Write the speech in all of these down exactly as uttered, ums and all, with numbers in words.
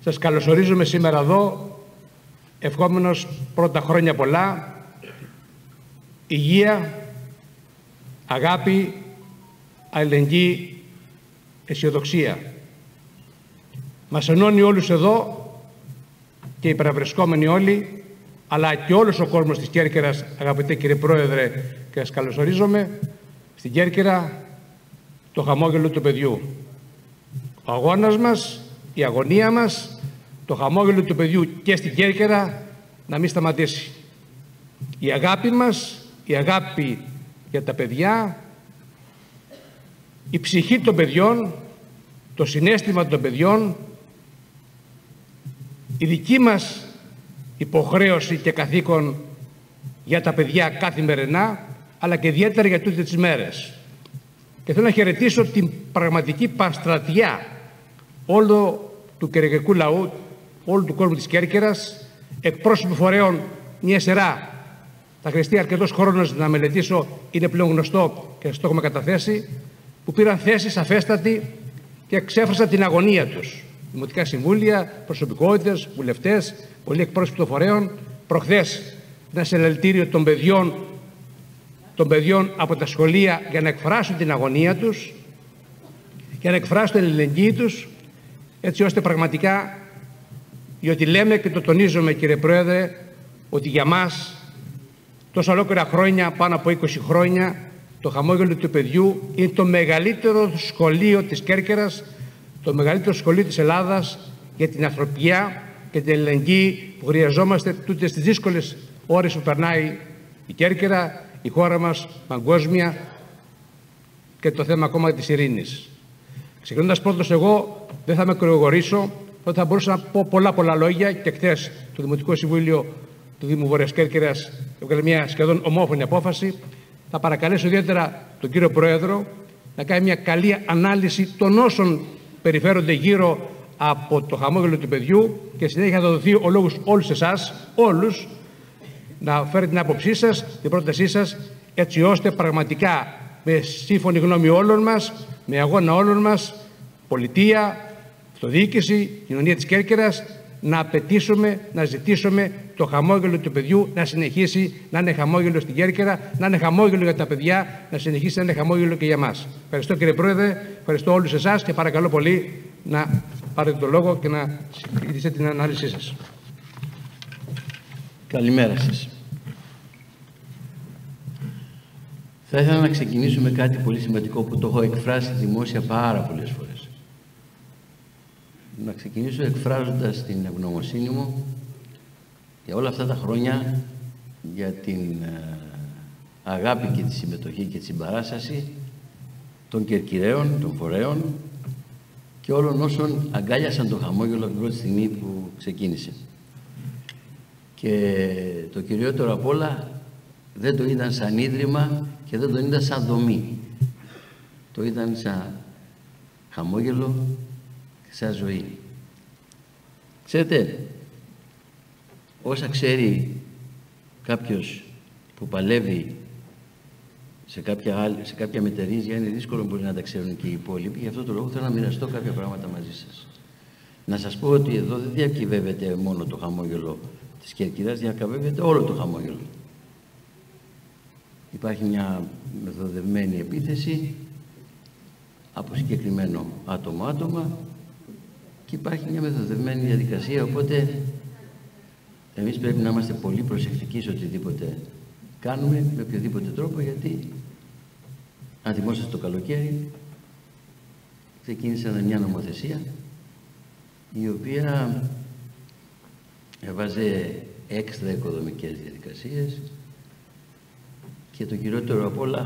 Σας καλωσορίζουμε σήμερα εδώ, ευχόμενος πρώτα χρόνια πολλά, υγεία, αγάπη, αλληλεγγύη, αισιοδοξία. Μας ενώνει όλους εδώ και οι παραβρισκόμενοι όλοι, αλλά και όλος ο κόσμος της Κέρκυρας, αγαπητέ κύριε Πρόεδρε, και σας καλωσορίζομαι, στην Κέρκυρα το χαμόγελο του παιδιού. Ο αγώνας μας, η αγωνία μας, το χαμόγελο του παιδιού και στην Κέρκυρα να μην σταματήσει. Η αγάπη μας, η αγάπη για τα παιδιά, η ψυχή των παιδιών, το συναίσθημα των παιδιών, η δική μας υποχρέωση και καθήκον για τα παιδιά καθημερινά, αλλά και ιδιαίτερα για τούτες τις μέρες. Και θέλω να χαιρετήσω την πραγματική παστρατιά όλου του κερκυρικού λαού, όλου του κόσμου της Κέρκυρας, εκπρόσωποι φορέων μια σειρά. Θα χρειαστεί αρκετός χρόνος να μελετήσω, είναι πλέον γνωστό και σας το έχουμε καταθέσει, που πήραν θέση σαφέστατη και εξέφρασαν την αγωνία τους. Δημοτικά συμβούλια, προσωπικότητες, βουλευτές, πολλοί εκπρόσωποι των φορέων. Προχθές ένα συλλαλητήριο των παιδιών, των παιδιών από τα σχολεία για να εκφράσουν την αγωνία τους, για να εκφράσουν την αλληλεγγύη τους, έτσι ώστε πραγματικά, διότι λέμε και το τονίζουμε κύριε Πρόεδρε, ότι για μας τόσα ολόκληρα χρόνια, πάνω από είκοσι χρόνια, το χαμόγελο του παιδιού είναι το μεγαλύτερο σχολείο της Κέρκυρας, το μεγαλύτερο σχολείο της Ελλάδας για την ανθρωπιά και την αλληλεγγύη που χρειαζόμαστε τούτες τις δύσκολες ώρες που περνάει η Κέρκυρα, η χώρα μας παγκόσμια και το θέμα ακόμα της ειρήνης. Ξεκινώντας πρώτος εγώ, δεν θα με κρεογορήσω, ότι θα μπορούσα να πω πολλά πολλά λόγια και χθες το Δημοτικό Συμβούλιο του Δήμου Βόρειας Κέρκυρας έβγαλε μια σχεδόν ομόφωνη απόφαση. Θα παρακαλέσω ιδιαίτερα τον κύριο Πρόεδρο να κάνει μια καλή ανάλυση των όσων περιφέρονται γύρω από το χαμόγελο του παιδιού και συνέχεια θα δοθεί ο λόγος όλους εσάς, όλους, να φέρετε την άποψή σας, την πρότασή σας, έτσι ώστε πραγματικά με σύμφωνη γνώμη όλων μας, με αγώνα όλων μας, πολιτεία, αυτοδιοίκηση, κοινωνία της Κέρκυρας, να απαιτήσουμε, να ζητήσουμε το χαμόγελο του παιδιού να συνεχίσει να είναι χαμόγελο στην Κέρκυρα, να είναι χαμόγελο για τα παιδιά, να συνεχίσει να είναι χαμόγελο και για μας. Ευχαριστώ κύριε Πρόεδρε, ευχαριστώ όλους εσάς και παρακαλώ πολύ να πάρετε το λόγο και να συγκριτήσετε την ανάλυση σας. Καλημέρα σας. Θα ήθελα να ξεκινήσω με κάτι πολύ σημαντικό που το έχω εκφράσει δημόσια πάρα πολλές φορές. Να ξεκινήσω εκφράζοντας την ευγνωμοσύνη μου για όλα αυτά τα χρόνια, για την αγάπη και τη συμμετοχή και τη συμπαράσταση των Κερκυραίων, των φορέων και όλων όσων αγκάλιασαν το χαμόγελο από την πρώτη στιγμή που ξεκίνησε. Και το κυριότερο απ' όλα δεν το είδαν σαν ίδρυμα και δεν το είδαν σαν δομή. Το είδαν σαν χαμόγελο και σαν ζωή. Ξέρετε, όσα ξέρει κάποιος που παλεύει σε κάποια, άλλη, σε κάποια μετερίζια, είναι δύσκολο μπορεί να τα ξέρουν και οι υπόλοιποι. Γι' αυτό το λόγο θέλω να μοιραστώ κάποια πράγματα μαζί σας. Να σας πω ότι εδώ δεν διακυβεύεται μόνο το χαμόγελο της Κέρκυρας, διακυβεύεται όλο το χαμόγελο. Υπάρχει μια μεθοδευμένη επίθεση από συγκεκριμένο άτομο-άτομα και υπάρχει μια μεθοδευμένη διαδικασία, οπότε εμείς πρέπει να είμαστε πολύ προσεκτικοί σε οτιδήποτε κάνουμε, με οποιοδήποτε τρόπο, γιατί αν θυμόσαστε το καλοκαίρι ξεκίνησε μια νομοθεσία η οποία έβαζε έξτρα οικοδομικές διαδικασίες και το κυριότερο απ' όλα,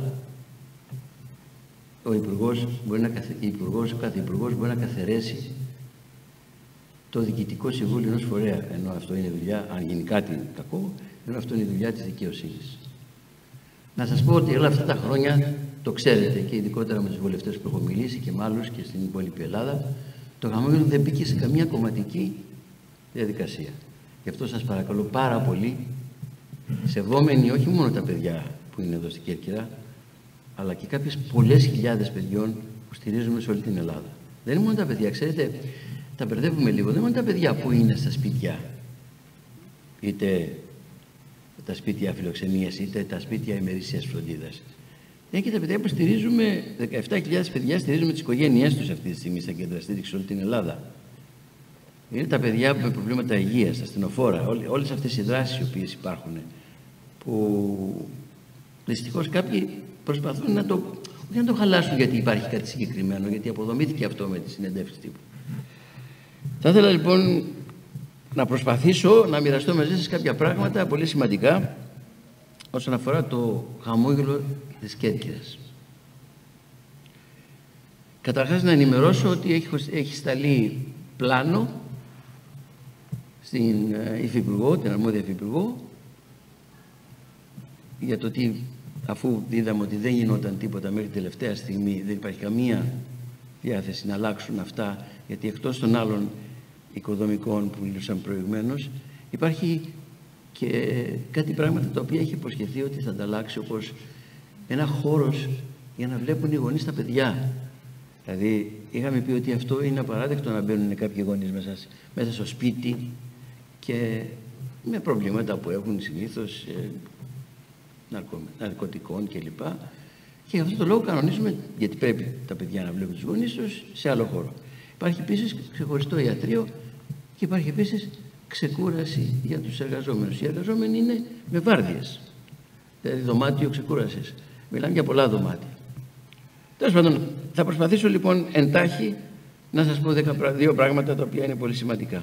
ο Υπουργός, μπορεί να καθε... Υπουργός, ο κάθε Υπουργός μπορεί να καθαιρέσει το Διοικητικό Συμβούλιο ενός φορέα, ενώ αυτό είναι δουλειά, αν γίνει κάτι κακό, ενώ αυτό είναι η δουλειά της δικαιοσύνης. Να σας πω ότι όλα αυτά τα χρόνια, το ξέρετε και ειδικότερα με τους βουλευτές που έχω μιλήσει και με άλλους και στην υπόλοιπη Ελλάδα, το χαμόγελο δεν μπήκε σε καμία κομματική διαδικασία. Γι' αυτό σας παρακαλώ πάρα πολύ, σεβόμενοι όχι μόνο τα παιδιά που είναι εδώ στην Κέρκυρα, αλλά και κάποιες πολλές χιλιάδες παιδιών που στηρίζουμε σε όλη την Ελλάδα. Δεν είναι μόνο τα παιδιά, ξέρετε, τα μπερδεύουμε λίγο. Δεν είναι τα παιδιά που είναι στα σπίτια, είτε τα σπίτια φιλοξενίας, είτε τα σπίτια ημερήσιας φροντίδας. Είναι και τα παιδιά που στηρίζουμε, δεκαεπτά χιλιάδες παιδιά στηρίζουμε τις οικογένειές τους αυτή τη στιγμή στα κέντρα στήριξης όλη την Ελλάδα. Είναι τα παιδιά με προβλήματα υγείας, τα ασθενοφόρα, όλες αυτές οι δράσεις οι οποίες υπάρχουν, που δυστυχώς κάποιοι προσπαθούν να το, όχι να το χαλάσουν γιατί υπάρχει κάτι συγκεκριμένο, γιατί αποδομήθηκε αυτό με τη συνεντεύξη τύπου. Θα ήθελα λοιπόν να προσπαθήσω να μοιραστώ μαζί σας κάποια πράγματα πολύ σημαντικά όσον αφορά το χαμόγελο της Κέρκυρας. Καταρχάς να ενημερώσω ότι έχει, έχει σταλεί πλάνο στην Υφυπουργό, την αρμόδια Υφυπουργό, για το τι, αφού είδαμε ότι δεν γινόταν τίποτα μέχρι τελευταία στιγμή, δεν υπάρχει καμία διάθεση να αλλάξουν αυτά, γιατί εκτός των άλλων οικοδομικών που μιλούσαμε προηγουμένως, υπάρχει και κάτι πράγματα τα οποία έχει υποσχεθεί ότι θα ανταλλάξει, όπως ένα χώρος για να βλέπουν οι γονείς τα παιδιά. Δηλαδή είχαμε πει ότι αυτό είναι απαράδεκτο να μπαίνουν κάποιοι γονείς μέσα, μέσα στο σπίτι και με προβλήματα που έχουν συνήθως ε, ναρκω, ναρκωτικών κλπ. Και γι' αυτό το λόγο κανονίζουμε, γιατί πρέπει τα παιδιά να βλέπουν τους γονείς τους, σε άλλο χώρο. Υπάρχει επίσης ξεχωριστό ιατρείο και υπάρχει επίσης ξεκούραση για τους εργαζόμενους. Οι εργαζόμενοι είναι με βάρδιες, δηλαδή δωμάτιο ξεκούρασης. Μιλάμε για πολλά δωμάτια. Τέλος πάντων, θα προσπαθήσω λοιπόν εντάχει να σας πω δύο πράγματα τα οποία είναι πολύ σημαντικά.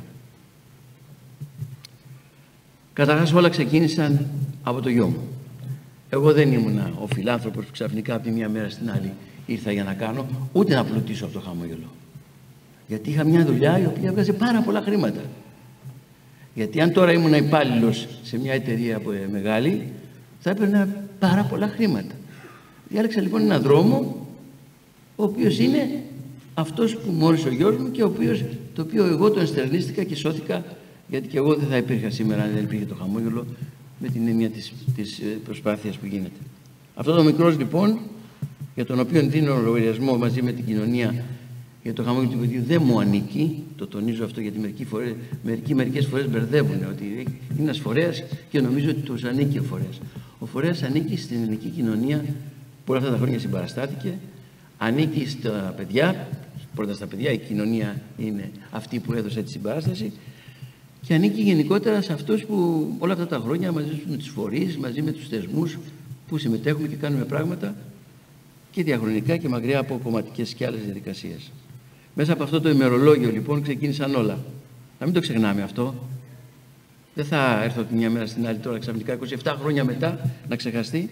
Καταρχάς όλα ξεκίνησαν από το γιο μου. Εγώ δεν ήμουνα ο φιλάνθρωπος που ξαφνικά από τη μία μέρα στην άλλη ήρθα για να κάνω, ούτε να πλουτίσω από το χαμόγελο. Γιατί είχα μια δουλειά η οποία έβγαζε πάρα πολλά χρήματα. Γιατί αν τώρα ήμουν υπάλληλος σε μια εταιρεία που είναι μεγάλη, θα έπαιρνα πάρα πολλά χρήματα. Διάλεξα λοιπόν έναν δρόμο, ο οποίος είναι αυτός που μου όρισε ο γιος μου και ο οποίος, το οποίο εγώ τον εστερνίστηκα και σώθηκα, γιατί και εγώ δεν θα υπήρχα σήμερα αν δεν υπήρχε το χαμόγελο, με την έννοια της, της προσπάθειας που γίνεται. Αυτό το μικρός λοιπόν, για τον οποίο δίνω λογαριασμό μαζί με την κοινωνία για το χαμόγελο του παιδιού, δεν μου ανήκει. Το τονίζω αυτό γιατί μερικοί φορές, μερικοί μερικές φορές μπερδεύουν ότι είναι ένας φορέας και νομίζω ότι τους ανήκει ο φορέας. Ο φορέας ανήκει στην ελληνική κοινωνία που όλα αυτά τα χρόνια συμπαραστάθηκε, ανήκει στα παιδιά, πρώτα στα παιδιά, η κοινωνία είναι αυτή που έδωσε τη συμπαράσταση, και ανήκει γενικότερα σε αυτούς που όλα αυτά τα χρόνια μαζί με τους φορείς, μαζί με τους θεσμούς που συμμετέχουμε και κάνουμε πράγματα και διαχρονικά και μακριά από κομματικές και άλλες διαδικασίες. Μέσα από αυτό το ημερολόγιο λοιπόν ξεκίνησαν όλα. Να μην το ξεχνάμε αυτό. Δεν θα έρθω τη μια μέρα στην άλλη τώρα ξαφνικά είκοσι επτά χρόνια μετά να ξεχαστεί.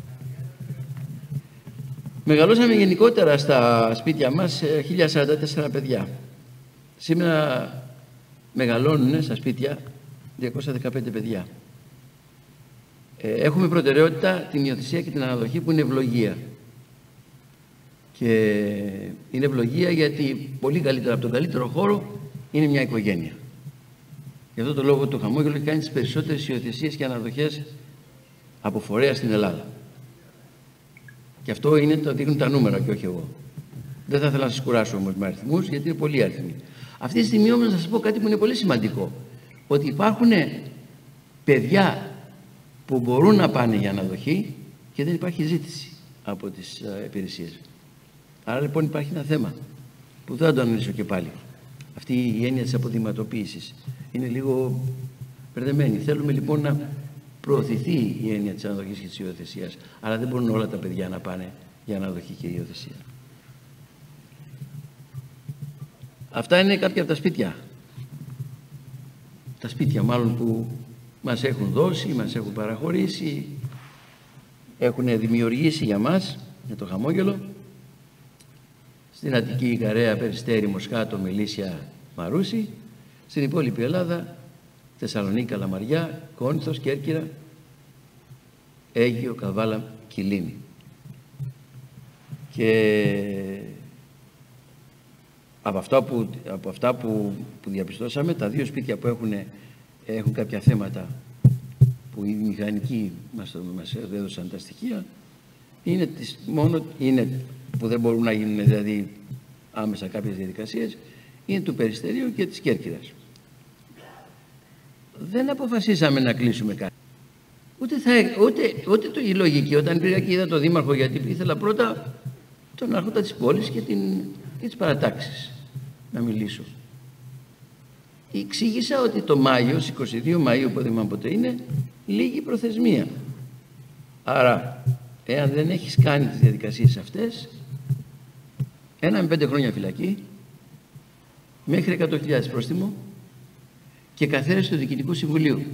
Μεγαλώσαμε γενικότερα στα σπίτια μας χίλια σαράντα τέσσερα παιδιά. Σήμερα μεγαλώνουν στα σπίτια διακόσια δεκαπέντε παιδιά. Έχουμε προτεραιότητα την υιοθεσία και την αναδοχή που είναι ευλογία. Και είναι ευλογία γιατί πολύ καλύτερα από τον καλύτερο χώρο είναι μια οικογένεια. Γι' αυτό το λόγο το χαμόγελο έχει κάνει τις περισσότερες υιοθεσίες και αναδοχές από φορέα στην Ελλάδα. Και αυτό είναι, το δείχνουν τα νούμερα και όχι εγώ. Δεν θα ήθελα να σας κουράσω όμως με αριθμούς, γιατί είναι πολύ αριθμοί. Αυτή τη στιγμή όμως να σας πω κάτι που είναι πολύ σημαντικό. Ότι υπάρχουν παιδιά που μπορούν να πάνε για αναδοχή και δεν υπάρχει ζήτηση από τις uh, υπηρεσίες. Άρα λοιπόν υπάρχει ένα θέμα που δεν θα το αναλύσω και πάλι. Αυτή η έννοια της αποδηματοποίησης είναι λίγο μπερδεμένη. Θέλουμε λοιπόν να προωθηθεί η έννοια της αναδοχής και της υιοθεσίας, αλλά δεν μπορούν όλα τα παιδιά να πάνε για αναδοχή και υιοθεσία. Αυτά είναι κάποια από τα σπίτια. Τα σπίτια μάλλον που μας έχουν δώσει, μας έχουν παραχωρήσει, έχουν δημιουργήσει για μας, για το χαμόγελο. Στην Αττική, Ικαρέα, Περιστέρι, Μοσχάτο, Μελίσια, Μαρούσι. Στην υπόλοιπη Ελλάδα, Θεσσαλονίκη, Καλαμαριά, Κόνηθος, Κέρκυρα, Αίγυο, Καβάλα, Κιλίνη. Και από αυτά που, από αυτά που, που διαπιστώσαμε, τα δύο σπίτια που έχουν, έχουν κάποια θέματα που οι μηχανικοί μας, μας έδωσαν τα στοιχεία, είναι τις, μόνο είναι που δεν μπορούν να γίνουν δηλαδή άμεσα κάποιες διαδικασίες, είναι του Περιστερίου και της Κέρκυρας. Δεν αποφασίσαμε να κλείσουμε κάτι. Ούτε, θα, ούτε, ούτε το, η λογική, όταν πήγα και είδα τον Δήμαρχο, γιατί ήθελα πρώτα τον άρχοντα της πόλης και, την, και τις παρατάξεις να μιλήσω. Εξήγησα ότι το Μάιο, στις είκοσι δύο Μαΐου, που δεν θυμάμαι ποτέ είναι, λίγη προθεσμία. Άρα, εάν δεν έχεις κάνει τις διαδικασίες αυτές, ένα με πέντε χρόνια φυλακή, μέχρι εκατό χιλιάδες πρόστιμο και καθαίρεση του Διοικητικού Συμβουλίου.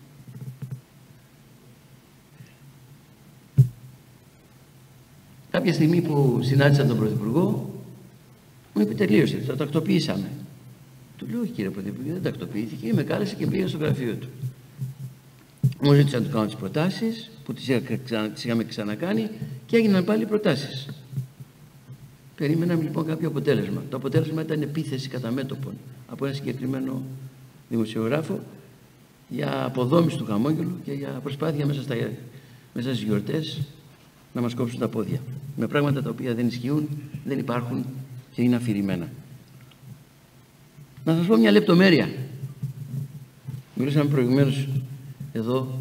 Κάποια στιγμή που συνάντησα τον Πρωθυπουργό, μου είπε τελείωσε, το τακτοποιήσαμε. Του λέω, όχι κύριε Πρωθυπουργέ, δεν τακτοποιήθηκε, με κάλεσε και πήγα στο γραφείο του. Μου ζήτησε να του κάνω τις προτάσεις, που τις, είχα, τις είχαμε ξανακάνει και έγιναν πάλι προτάσεις. Περίμεναμε λοιπόν κάποιο αποτέλεσμα. Το αποτέλεσμα ήταν επίθεση κατά μέτωπον από ένα συγκεκριμένο δημοσιογράφο για αποδόμηση του χαμόγελου και για προσπάθεια μέσα, στα, μέσα στις γιορτές να μας κόψουν τα πόδια. Με πράγματα τα οποία δεν ισχύουν, δεν υπάρχουν και είναι αφηρημένα. Να σας πω μια λεπτομέρεια. Μιλήσαμε προηγουμένως εδώ.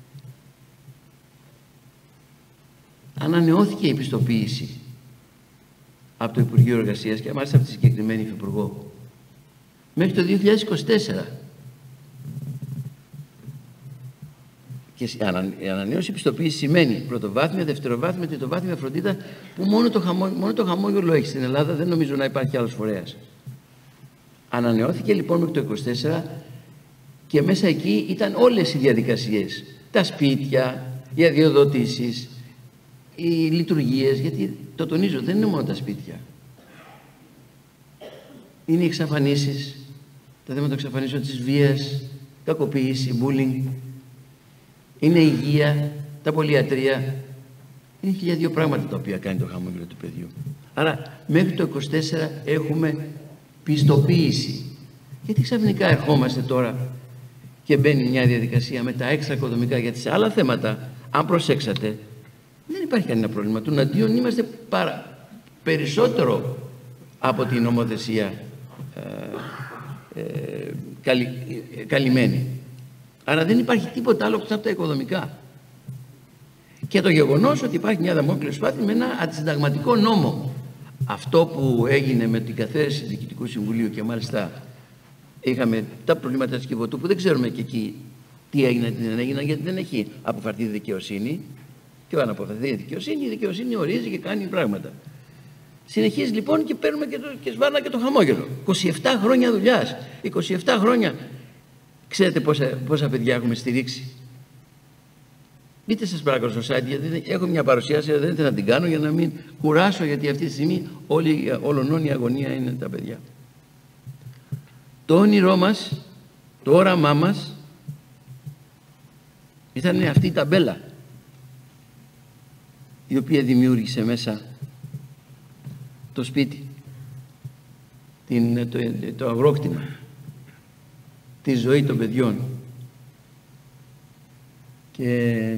Ανανεώθηκε η πιστοποίηση από το Υπουργείο Εργασίας και μάλιστα από τη συγκεκριμένη Υφυπουργό μέχρι το δύο χιλιάδες είκοσι τέσσερα. Και η ανανέωση πιστοποίηση σημαίνει πρωτοβάθμια, δευτεροβάθμια, τριτοβάθμια φροντίδα, που μόνο το, χαμό, μόνο το χαμόγελο έχει στην Ελλάδα, δεν νομίζω να υπάρχει άλλος φορέας. Ανανεώθηκε λοιπόν μέχρι το είκοσι τέσσερα και μέσα εκεί ήταν όλες οι διαδικασίες. Τα σπίτια, οι αδειοδοτήσεις, οι λειτουργίες, γιατί το τονίζω, δεν είναι μόνο τα σπίτια. Είναι οι εξαφανίσεις, τα θέματα εξαφανίσεων της βίας, κακοποίηση, bullying. Είναι η υγεία, τα πολυιατρία. Είναι χίλια δύο πράγματα τα οποία κάνει το χαμόγελο του παιδιού. Άρα μέχρι το είκοσι τέσσερα έχουμε πιστοποίηση. Γιατί ξαφνικά ερχόμαστε τώρα και μπαίνει μια διαδικασία με τα έξτρα οικοδομικά, γιατί σε άλλα θέματα, αν προσέξατε, δεν υπάρχει κανένα πρόβλημα. Τουναντίον είμαστε παρα, περισσότερο από την νομοθεσία ε, ε, καλυ, ε, καλυμμένη. Άρα δεν υπάρχει τίποτα άλλο από τα οικοδομικά. Και το γεγονός ότι υπάρχει μια δαμόκλειο σπάθη με ένα αντισυνταγματικό νόμο. Αυτό που έγινε με την καθαίρεση του Διοικητικού Συμβουλίου και μάλιστα είχαμε τα προβλήματα της Κιβωτού, που δεν ξέρουμε και εκεί τι έγινε, τι δεν έγινε, γιατί δεν έχει αποφαρθεί η δικαιοσύνη. Και όταν αποφαρθεί η δικαιοσύνη, η δικαιοσύνη ορίζει και κάνει πράγματα. Συνεχίζει λοιπόν και παίρνουμε και, το, και σβάρνα και το χαμόγελο. είκοσι επτά χρόνια δουλειάς. είκοσι επτά χρόνια. Ξέρετε πόσα, πόσα παιδιά έχουμε στηρίξει. Μπείτε σας παρακαλώ στο site, γιατί έχω μια παρουσίαση, δεν ήθελα να την κάνω για να μην κουράσω, γιατί αυτή τη στιγμή όλη, όλων η αγωνία είναι τα παιδιά. Το όνειρό μας, το όραμά μας ήταν αυτή η ταμπέλα, η οποία δημιούργησε μέσα το σπίτι, την, το, το αγρόκτημα, τη ζωή των παιδιών. Και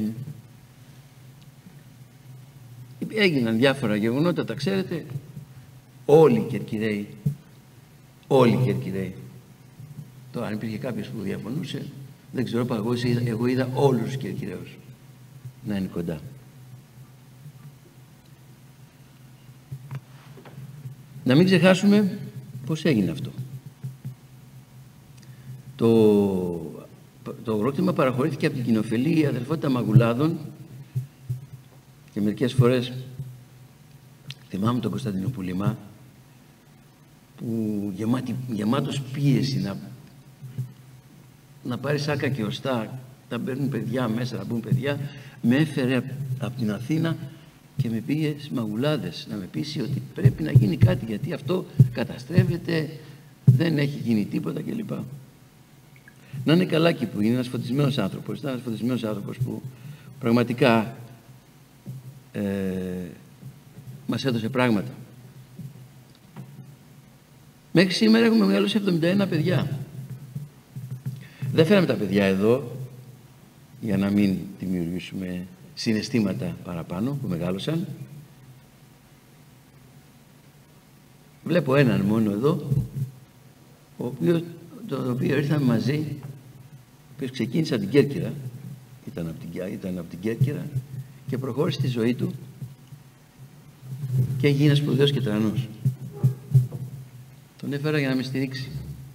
έγιναν διάφορα γεγονότα, τα ξέρετε, όλοι οι Κερκυραίοι, όλοι οι Κερκυραίοι. Τώρα αν υπήρχε κάποιος που διαφωνούσε, δεν ξέρω, εγώ είδα, εγώ είδα όλους τους Κερκυραίους να είναι κοντά. Να μην ξεχάσουμε πώς έγινε αυτό. Το, το αγρόκτημα παραχωρήθηκε από την κοινοφελή αδερφότητα Μαγουλάδων και μερικές φορές θυμάμαι τον Κωνσταντινοπούλημα που γεμάτη, γεμάτος πίεση να, να πάρει σάκα και οστά, να μπαίνουν παιδιά μέσα, να μπουν παιδιά, με έφερε από την Αθήνα και με πήγε στις Μαγουλάδες να με πείσει ότι πρέπει να γίνει κάτι, γιατί αυτό καταστρέφεται, δεν έχει γίνει τίποτα κλπ. Να είναι καλά και που είναι ένας φωτισμένος άνθρωπος, ήταν ένας φωτισμένος άνθρωπος που πραγματικά ε, μας έδωσε πράγματα. Μέχρι σήμερα έχουμε μεγαλώσει εβδομήντα ένα παιδιά. Δεν φέραμε τα παιδιά εδώ για να μην δημιουργήσουμε συναισθήματα παραπάνω που μεγάλωσαν. Βλέπω έναν μόνο εδώ, οποίο, το οποίο ήρθαμε μαζί, ο οποίος ξεκίνησε από την Κέρκυρα, ήταν από την, ήταν από την Κέρκυρα και προχώρησε τη ζωή του και έγινε σπουδαίος και τρανός. Τον έφερα για να με στηρίξει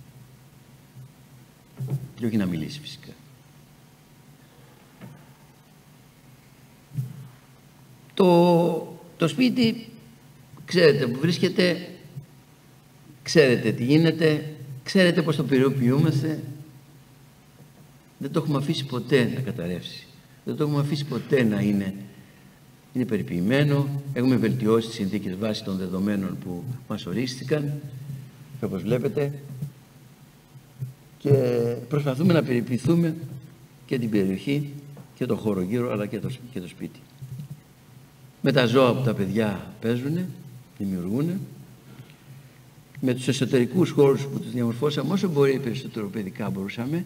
και όχι να μιλήσει φυσικά. Το, το σπίτι, ξέρετε που βρίσκεται, ξέρετε τι γίνεται, ξέρετε πώς το περιοποιούμαστε. Δεν το έχουμε αφήσει ποτέ να καταρρεύσει. Δεν το έχουμε αφήσει ποτέ να είναι, είναι περιποιημένο. Έχουμε βελτιώσει τις συνθήκες βάσει των δεδομένων που μας ορίστηκαν, όπως βλέπετε, και προσπαθούμε να περιποιηθούμε και την περιοχή και το χώρο γύρω, αλλά και το, και το σπίτι. Με τα ζώα που τα παιδιά παίζουν, δημιουργούν, με τους εσωτερικούς χώρους που τους διαμορφώσαμε όσο μπορεί περισσότερο παιδικά μπορούσαμε.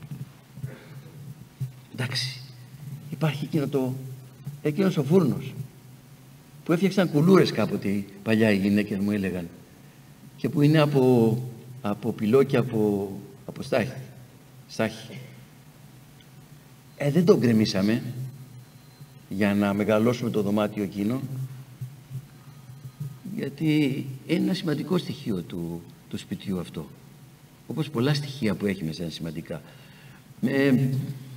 Εντάξει, υπάρχει εκείνο το, εκείνος ο φούρνος που έφτιαξαν κουλούρες κάποτε παλιά οι γυναίκες μου έλεγαν, και που είναι από, από πυλό και από, από στάχη, στάχη. Ε, δεν τον γκρεμίσαμε για να μεγαλώσουμε το δωμάτιο εκείνο, γιατί είναι ένα σημαντικό στοιχείο του, του σπιτιού αυτό, όπως πολλά στοιχεία που έχει μέσα είναι σημαντικά. Με,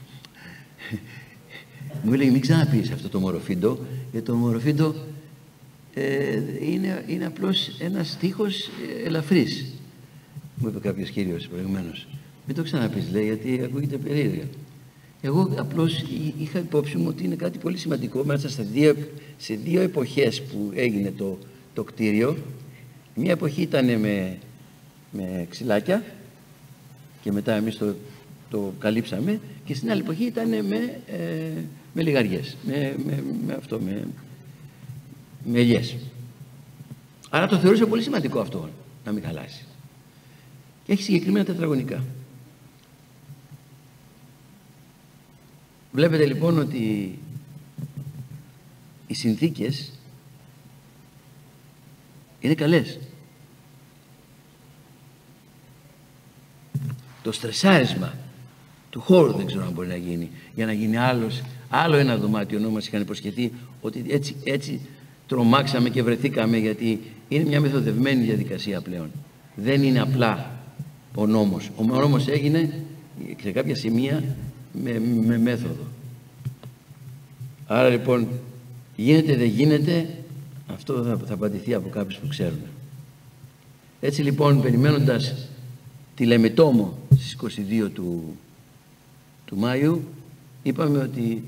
μου έλεγε μην ξαναπείς αυτό το μοροφύντο, γιατί το μοροφύντο ε, είναι, είναι απλώς ένας τείχος ελαφρύς, μου είπε κάποιος κύριος προηγουμένως. Μην το ξαναπείς, λέει, γιατί ακούγεται περίεργα. Εγώ απλώς είχα υπόψη μου ότι είναι κάτι πολύ σημαντικό μέσα σε δύο, σε δύο εποχές που έγινε το, το κτίριο. Μία εποχή ήταν με, με ξυλάκια και μετά εμείς το, το καλύψαμε, και στην άλλη εποχή ήταν με, ε, με λιγαριές, με, με, με αυτό, με, με ελιές. Άρα το θεωρούσα πολύ σημαντικό αυτό, να μην χαλάσει. Και έχει συγκεκριμένα τετραγωνικά. Βλέπετε λοιπόν ότι οι συνθήκες είναι καλές. Το στρεσάρισμα του χώρου δεν ξέρω αν μπορεί να γίνει, για να γίνει άλλος, άλλο ένα δωμάτιο, ενώ μας είχαν υποσχεθεί ότι έτσι, έτσι τρομάξαμε και βρεθήκαμε, γιατί είναι μια μεθοδευμένη διαδικασία πλέον. Δεν είναι απλά ο νόμος. Ο νόμος έγινε σε κάποια σημεία με, με μέθοδο. Άρα λοιπόν γίνεται δεν γίνεται, αυτό θα, θα απαντηθεί από κάποιους που ξέρουν. Έτσι λοιπόν, περιμένοντας τη Λεμετόμο στις είκοσι δύο του, του Μάιου, είπαμε ότι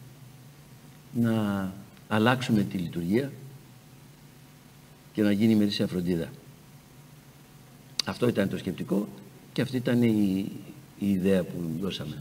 να αλλάξουμε τη λειτουργία και να γίνει ημερήσια φροντίδα. Αυτό ήταν το σκεπτικό και αυτή ήταν η, η ιδέα που δώσαμε.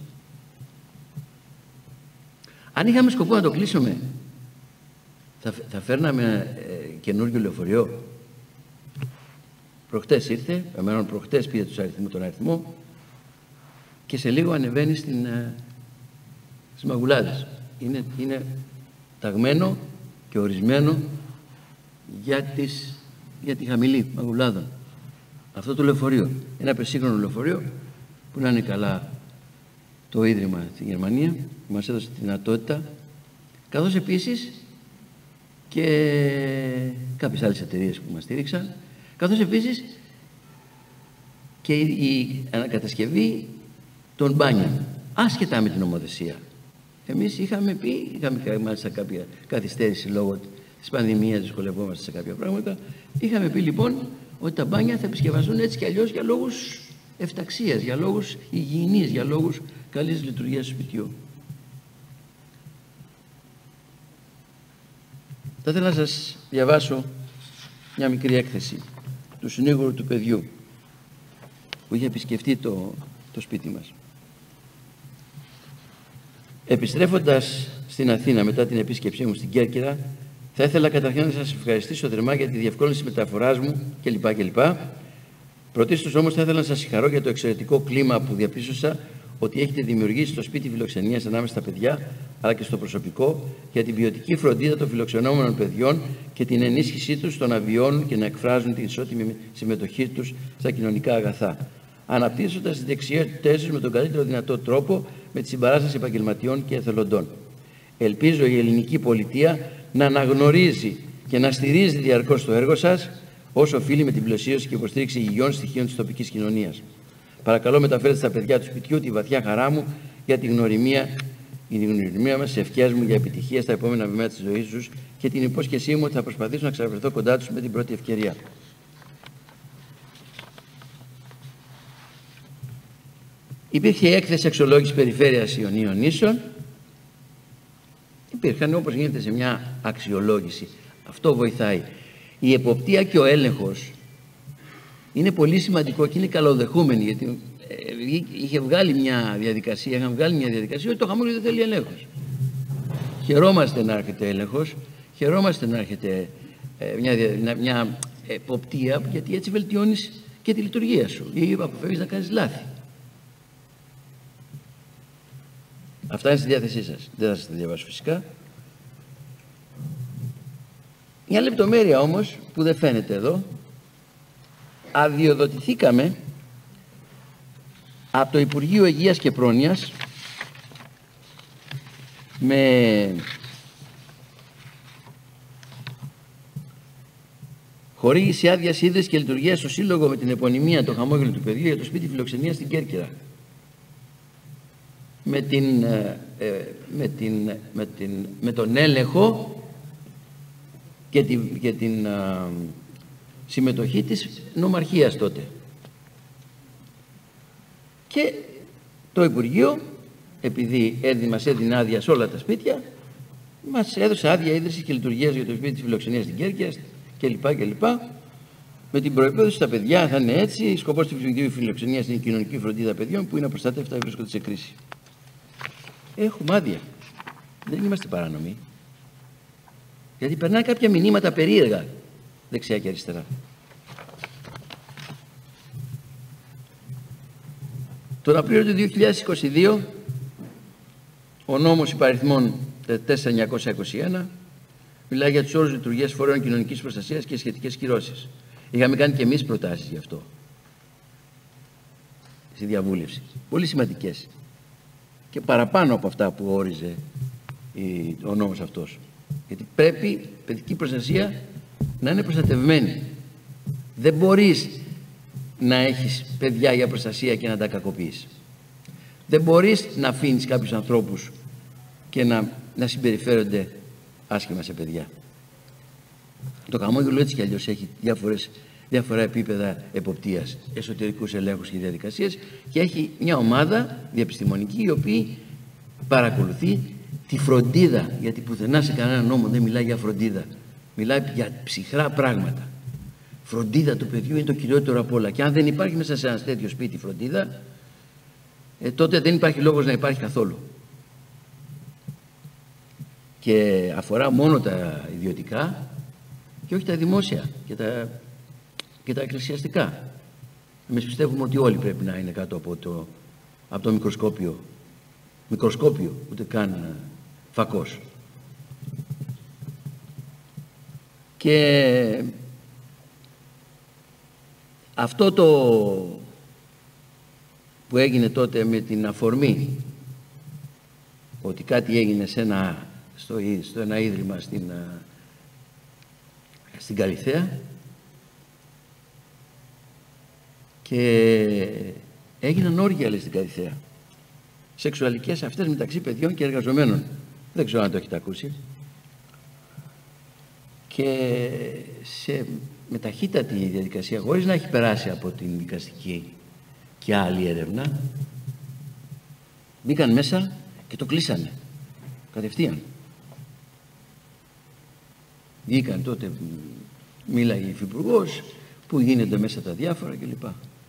Αν είχαμε σκοπό να το κλείσουμε, θα, θα φέρναμε ε, καινούργιο λεωφορείο. Προχτές ήρθε, εμένα προχτές πήρε τους αριθμού, τον αριθμό, και σε λίγο ανεβαίνει στην, ε, στις Μαγουλάδες. Είναι, είναι ταγμένο και ορισμένο για, τις, για τη χαμηλή Μαγουλάδων. Αυτό το λεωφορείο, ένα πεσίγχρονο λεωφορείο που να είναι καλά το Ίδρυμα στη Γερμανία, που μας έδωσε τη δυνατότητα, καθώς επίσης και κάποιες άλλες εταιρείες που μας στήριξαν, καθώς επίσης και η ανακατασκευή των μπάνιων, άσχετα με την νομοθεσία. Εμείς είχαμε πει, είχαμε μάλιστα κάποια καθυστέρηση λόγω της πανδημίας, δυσκολευόμαστε σε κάποια πράγματα, είχαμε πει λοιπόν ότι τα μπάνια θα επισκευαστούν έτσι κι αλλιώς για λόγους ευταξίας, για λόγους υγιεινής, για λόγους καλής λειτουργίας του σπιτιού. Θα ήθελα να σας διαβάσω μια μικρή έκθεση του συνήγορου του παιδιού που είχε επισκεφτεί το, το σπίτι μας. Επιστρέφοντας στην Αθήνα μετά την επίσκεψή μου στην Κέρκυρα, θα ήθελα καταρχήν να σας ευχαριστήσω θερμά για τη διευκόλυνση μεταφοράς μου κλπ. κλπ. Πρωτίστως όμως θα ήθελα να σας συγχαρώ για το εξαιρετικό κλίμα που διαπίστωσα ότι έχετε δημιουργήσει στο σπίτι φιλοξενίας ανάμεσα στα παιδιά αλλά και στο προσωπικό, για την ποιοτική φροντίδα των φιλοξενόμενων παιδιών και την ενίσχυσή τους στο να βιώνουν και να εκφράζουν την ισότιμη συμμετοχή τους στα κοινωνικά αγαθά. αναπτύσσοντας τις δεξιότητές τους με τον καλύτερο δυνατό τρόπο με τη συμπαράσταση επαγγελματιών και εθελοντών. Ελπίζω η ελληνική πολιτεία να αναγνωρίζει και να στηρίζει διαρκώς το έργο σας, όσο οφείλει με την πλαισίωση και υποστήριξη υγιών στοιχείων της τοπικής κοινωνίας. Παρακαλώ, μεταφέρετε στα παιδιά του σπιτιού τη βαθιά χαρά μου για τη γνωριμία, η γνωριμία μας, τις ευχές μου για επιτυχία στα επόμενα βήματα της ζωής τους και την υπόσχεσή μου ότι θα προσπαθήσω να ξαναβρεθώ κοντά τους με την πρώτη ευκαιρία. Υπήρχε η έκθεση αξιολόγηση περιφέρειας Ιωνίων Νήσων. Υπήρχαν, όπως γίνεται σε μια αξιολόγηση. Αυτό βοηθάει. Η εποπτεία και ο έλεγχος είναι πολύ σημαντικό και είναι καλοδεχούμενοι, γιατί είχε βγάλει μια διαδικασία, είχαν βγάλει μια διαδικασία ότι το χαμόγελο δεν θέλει έλεγχος. Χαιρόμαστε να έρχεται έλεγχος, χαιρόμαστε να έρχεται μια, μια, μια εποπτεία, γιατί έτσι βελτιώνεις και τη λειτουργία σου ή αποφεύγεις να κάνεις λάθη. Αυτά είναι στη διάθεσή σας. Δεν θα σας τα διαβάσω φυσικά. Μια λεπτομέρεια όμως που δεν φαίνεται εδώ. Αδειοδοτηθήκαμε από το Υπουργείο Υγείας και Πρόνοιας με χορήγηση άδειας ίδρυσης και λειτουργίας στο σύλλογο με την επωνυμία το χαμόγελο του παιδιού για το σπίτι φιλοξενίας στην Κέρκυρα. Με, την, ε, με, την, με, την, με τον έλεγχο και την, και την ε, συμμετοχή της νομαρχίας τότε. Και το Υπουργείο, επειδή μας έδινε άδεια σε όλα τα σπίτια, μας έδωσε άδεια ίδρυσης και λειτουργίας για το σπίτι της φιλοξενίας στην Κέρκυρα κλπ. κλπ. Με την προϋπόθεση τα παιδιά θα είναι έτσι. Σκοπός της φιλοξενίας είναι η κοινωνική φροντίδα παιδιών που είναι απροστάτευτα και βρίσκονται σε κρίση. Έχουμε άδεια. Δεν είμαστε παράνομοι. Γιατί περνάνε κάποια μηνύματα περίεργα δεξιά και αριστερά. Τον Απρίλιο του δύο χιλιάδες είκοσι δύο ο νόμος υπαριθμών τέσσερα χιλιάδες εννιακόσια είκοσι ένα μιλάει για τους όρους λειτουργίας φορέων κοινωνικής προστασίας και σχετικές κυρώσεις. Είχαμε κάνει και εμείς προτάσεις γι' αυτό στη διαβούλευση. Πολύ σημαντικές. Και παραπάνω από αυτά που όριζε η, ο νόμος αυτός. Γιατί πρέπει η παιδική προστασία να είναι προστατευμένη. Δεν μπορείς να έχεις παιδιά για προστασία και να τα κακοποιείς. Δεν μπορείς να αφήνεις κάποιους ανθρώπους και να, να συμπεριφέρονται άσχημα σε παιδιά. Το χαμόγελο έτσι κι αλλιώς έχει διάφορες, διάφορα επίπεδα εποπτείας, εσωτερικούς ελέγχους και διαδικασίες και έχει μια ομάδα διαπιστημονική η οποία παρακολουθεί τη φροντίδα, γιατί πουθενά σε κανένα νόμο δεν μιλάει για φροντίδα, μιλάει για ψυχρά πράγματα. Φροντίδα του παιδιού είναι το κυριότερο απ' όλα και αν δεν υπάρχει μέσα σε ένα τέτοιο σπίτι φροντίδα, ε, τότε δεν υπάρχει λόγος να υπάρχει καθόλου. Και αφορά μόνο τα ιδιωτικά και όχι τα δημόσια και τα, και τα εκκλησιαστικά. Εμείς πιστεύουμε ότι όλοι πρέπει να είναι κάτω από το, από το μικροσκόπιο, μικροσκόπιο, ούτε καν φακός. Και αυτό το που έγινε τότε με την αφορμή ότι κάτι έγινε σε ένα, στο, στο ένα ίδρυμα στην, στην Καλιθέα και έγιναν όργια λέει, στην Καλιθέα, σεξουαλικές αυτές μεταξύ παιδιών και εργαζομένων. Δεν ξέρω αν το έχετε ακούσει. Και σε με ταχύτατη διαδικασία, χωρίς να έχει περάσει από την δικαστική και άλλη έρευνα, μπήκαν μέσα και το κλείσανε κατευθείαν. Βγήκαν τότε, μίλαγε η υφυπουργός, που γίνονται μέσα τα διάφορα κλπ.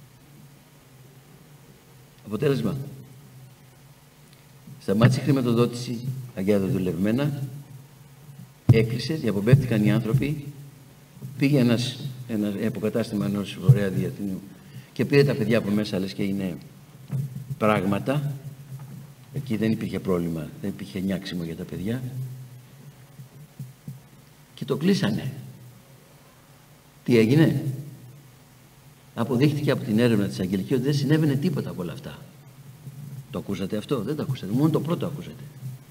Αποτέλεσμα, σταμάτησε η χρηματοδότηση για τα δουλευμένα, έκλεισε, διαπομπεύτηκαν οι άνθρωποι, πήγε ένας, ένα αποκατάστημα ενός φορέα διεθνού και πήρε τα παιδιά από μέσα, λες και είναι πράγματα. Εκεί δεν υπήρχε πρόβλημα, δεν υπήρχε νιάξιμο για τα παιδιά και το κλείσανε. Τι έγινε? Αποδείχτηκε από την έρευνα της Αγγελική ότι δεν συνέβαινε τίποτα από όλα αυτά. Το ακούσατε αυτό? Δεν το ακούσατε. Μόνο το πρώτο ακούσατε.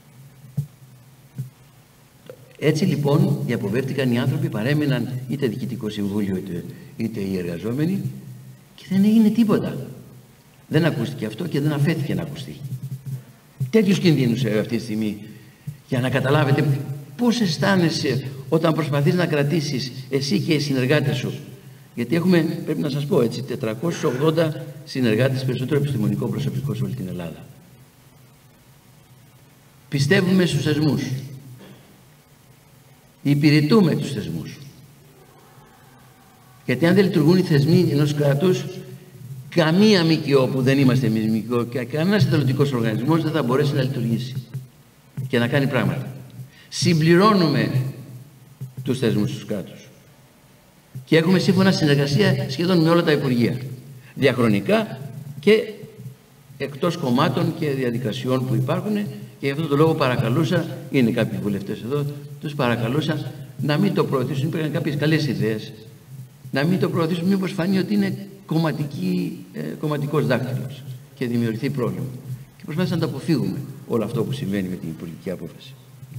Έτσι λοιπόν διαποβεύτηκαν οι άνθρωποι, παρέμειναν είτε διοικητικό συμβούλιο είτε, είτε οι εργαζόμενοι και δεν έγινε τίποτα. Δεν ακούστηκε αυτό και δεν αφέθηκε να ακουστεί. Τέτοιους κινδύνους αυτή τη στιγμή, για να καταλάβετε πώς αισθάνεσαι όταν προσπαθείς να κρατήσεις εσύ και οι συνεργάτες σου. Γιατί έχουμε, πρέπει να σας πω έτσι, τετρακόσιους ογδόντα συνεργάτες, περισσότερο επιστημονικό προσωπικό σε όλη την Ελλάδα. Πιστεύουμε στους θεσμούς. Υπηρετούμε τους θεσμούς. Γιατί αν δεν λειτουργούν οι θεσμοί ενός κράτους, καμία ΜΚΟ που δεν είμαστε εμείς ΜΚΟ και κανένας εθελοντικός οργανισμός δεν θα μπορέσει να λειτουργήσει και να κάνει πράγματα. Συμπληρώνουμε τους θεσμούς του κράτους και έχουμε σύμφωνα συνεργασία σχεδόν με όλα τα Υπουργεία, διαχρονικά και εκτός κομμάτων και διαδικασιών που υπάρχουν, και γι' αυτόν τον λόγο παρακαλούσα, είναι κάποιοι βουλευτές εδώ, τους παρακαλούσα να μην το προωθήσουν. Υπήρχαν κάποιες καλές ιδέες, να μην το προωθήσουν, μήπως φανεί ότι είναι κομματική, ε, κομματικός δάκτυλος και δημιουργηθεί πρόβλημα. Και προσπάθησα να το αποφύγουμε όλο αυτό που συμβαίνει με την πολιτική απόφαση.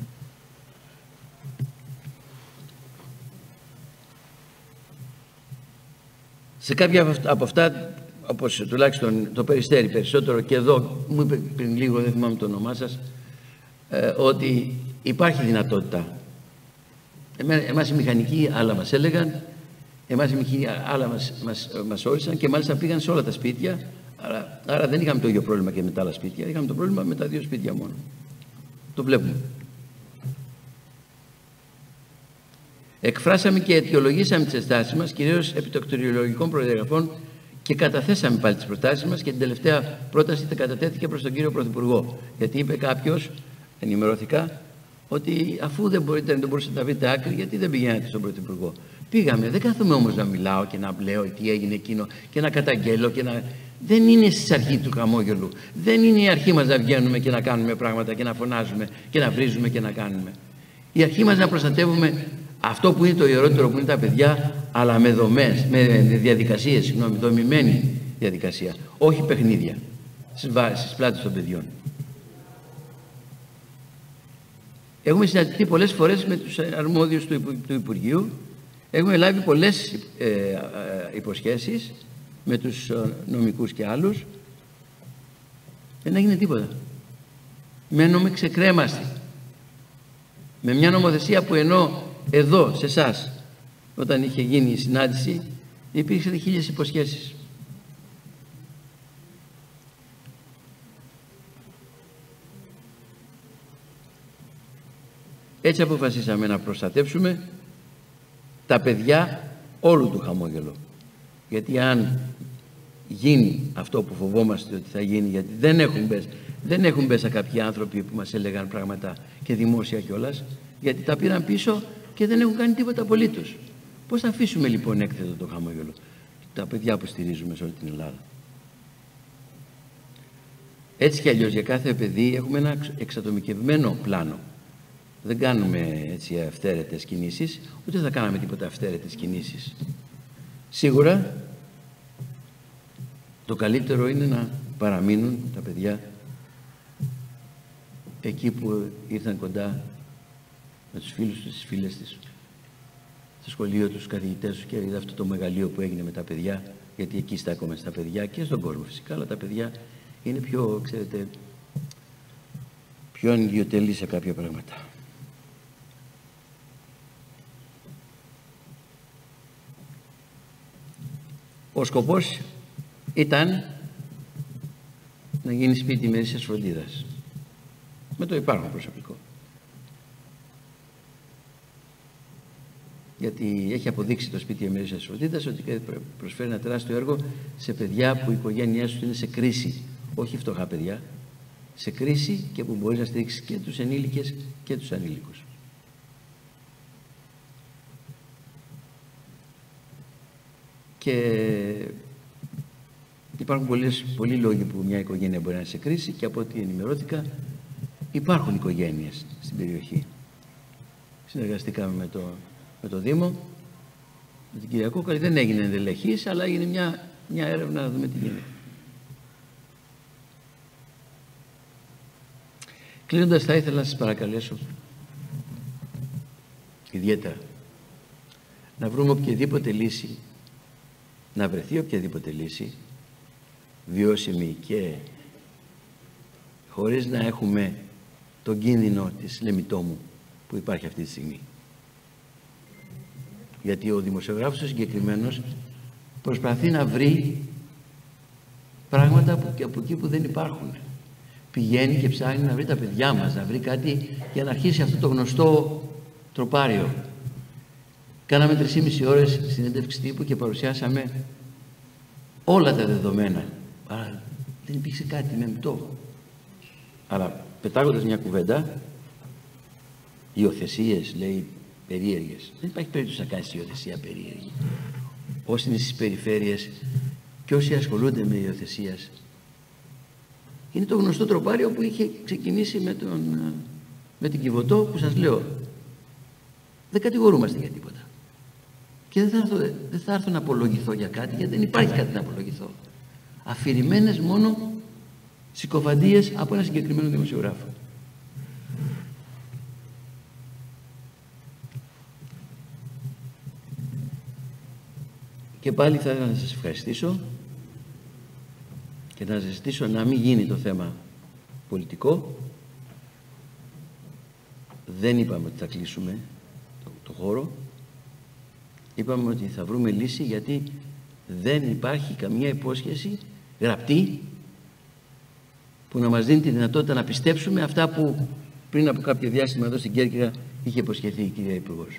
Σε κάποια από αυτά, όπως τουλάχιστον το Περιστέρι περισσότερο, και εδώ μου είπε πριν λίγο, δεν θυμάμαι το όνομά σας, ε, ότι υπάρχει δυνατότητα. Εμέ, εμάς οι μηχανικοί άλλα μας έλεγαν, εμάς οι μηχανικοί άλλα μας, μας, μας όρισαν και μάλιστα πήγαν σε όλα τα σπίτια, άρα, άρα δεν είχαμε το ίδιο πρόβλημα και με τα άλλα σπίτια, είχαμε το πρόβλημα με τα δύο σπίτια μόνο. Το βλέπουμε. Εκφράσαμε και αιτιολογήσαμε τις αισθάσεις μας, κυρίως επί των κτηριολογικών προδιαγραφών, και καταθέσαμε πάλι τις προτάσεις μας, και την τελευταία πρόταση κατατέθηκε προς τον κύριο Πρωθυπουργό. Γιατί είπε κάποιος, ενημερώθηκα, ότι αφού δεν, μπορείτε, δεν μπορούσατε να βρείτε άκρη, γιατί δεν πηγαίνετε στον Πρωθυπουργό. Πήγαμε, δεν κάθομαι όμως να μιλάω και να λέω τι έγινε εκείνο και να καταγγέλω και να... Δεν είναι στις αρχή του χαμόγελου. Δεν είναι η αρχή μας να βγαίνουμε και να κάνουμε πράγματα και να φωνάζουμε και να βρίζουμε και να κάνουμε. Η αρχή μας να προστατεύουμε αυτό που είναι το ιερότερο, που είναι τα παιδιά, αλλά με δομές, με διαδικασίες, συγγνώμη, δομημένη διαδικασία. Όχι παιχνίδια στις πλάτες των παιδιών. Έχουμε συναντηθεί πολλές φορές με τους αρμόδιους του, Υπου, του Υπουργείου. Έχουμε λάβει πολλές ε, ε, υποσχέσεις με τους νομικούς και άλλους. Δεν έγινε τίποτα. Μένουμε ξεκρέμαστοι. Με μια νομοθεσία που ενώ εδώ, σε εσάς, όταν είχε γίνει η συνάντηση, υπήρξαν χίλιες υποσχέσεις. Έτσι αποφασίσαμε να προστατεύσουμε τα παιδιά όλου του χαμόγελου. Γιατί αν γίνει αυτό που φοβόμαστε ότι θα γίνει, γιατί δεν έχουν μπες, δεν έχουν μέσα κάποιοι άνθρωποι που μας έλεγαν πράγματα και δημόσια κιόλας, γιατί τα πήραν πίσω και δεν έχουν κάνει τίποτα απολύτως. Πώς θα αφήσουμε λοιπόν έκθετο το χαμόγελο τα παιδιά που στηρίζουμε σε όλη την Ελλάδα? Έτσι κι αλλιώς για κάθε παιδί έχουμε ένα εξατομικευμένο πλάνο. Δεν κάνουμε έτσι αυθαίρετες κινήσεις, ούτε θα κάναμε τίποτα αυθαίρετες κινήσεις. Σίγουρα το καλύτερο είναι να παραμείνουν τα παιδιά εκεί που ήρθαν κοντά με τους φίλους τους, τις φίλες της, στο σχολείο τους, καθηγητές τους, και είδα αυτό το μεγαλείο που έγινε με τα παιδιά, γιατί εκεί στάκομαι στα παιδιά και στον κόσμο φυσικά, αλλά τα παιδιά είναι πιο, ξέρετε, πιο ανιδιοτελή σε κάποια πράγματα. Ο σκοπός ήταν να γίνει σπίτι ημερήσιας φροντίδας με το υπάρχον προσωπικό. Γιατί έχει αποδείξει το σπίτι ημερήσιας φροντίδας ότι προσφέρει ένα τεράστιο έργο σε παιδιά που οι οικογένειές τους είναι σε κρίση, όχι φτωχά παιδιά, σε κρίση, και που μπορεί να στηρίξει και τους ενήλικες και τους ανήλικους. Και υπάρχουν πολλές, πολλοί λόγοι που μια οικογένεια μπορεί να είναι σε κρίση, και από ό,τι ενημερώθηκα υπάρχουν οικογένειες στην περιοχή. Συνεργαστήκαμε με το, με το Δήμο Με την κυρία Κόκαλη δεν έγινε ενδελεχής, αλλά έγινε μια, μια έρευνα να δούμε τι γίνεται. Κλείνοντας, θα ήθελα να σας παρακαλέσω ιδιαίτερα να βρούμε οποιαδήποτε λύση, να βρεθεί οποιαδήποτε λύση βιώσιμη και χωρίς να έχουμε τον κίνδυνο της Λεμιτόμου που υπάρχει αυτή τη στιγμή. Γιατί ο δημοσιογράφος ο συγκεκριμένος προσπαθεί να βρει πράγματα που, και από εκεί που δεν υπάρχουν. Πηγαίνει και ψάχνει να βρει τα παιδιά μας, να βρει κάτι για να αρχίσει αυτό το γνωστό τροπάριο. Κάναμε τρεις και μισή ώρες συνέντευξη τύπου και παρουσιάσαμε όλα τα δεδομένα. Άρα δεν υπήρξε κάτι μεμπτό. Αλλά πετάγοντας μια κουβέντα, υιοθεσίες, λέει, περίεργες. Δεν υπάρχει περίπτωση να κάνεις υιοθεσία περίεργη. Όσοι είναι στις περιφέρειες και όσοι ασχολούνται με υιοθεσίας, είναι το γνωστό τροπάριο που είχε ξεκινήσει με, τον, με την Κιβωτό, που σας λέω, δεν κατηγορούμαστε για τίποτα. Και δεν θα έρθω, δεν θα έρθω να απολογηθώ για κάτι, γιατί δεν υπάρχει κάτι να απολογηθώ. Αφηρημένες μόνο συκοφαντίες από ένα συγκεκριμένο δημοσιογράφο. Και πάλι θα ήθελα να σας ευχαριστήσω και να σας ζητήσω να μην γίνει το θέμα πολιτικό. Δεν είπαμε ότι θα κλείσουμε το, το χώρο. Είπαμε ότι θα βρούμε λύση, γιατί δεν υπάρχει καμία υπόσχεση γραπτή που να μας δίνει τη δυνατότητα να πιστέψουμε αυτά που πριν από κάποιο διάστημα εδώ στην Κέρκυρα είχε υποσχεθεί η κυρία Υπουργός.